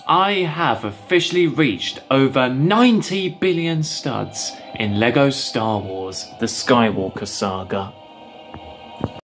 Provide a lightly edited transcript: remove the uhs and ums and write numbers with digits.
I have officially reached over 90 billion studs in LEGO Star Wars: The Skywalker Saga.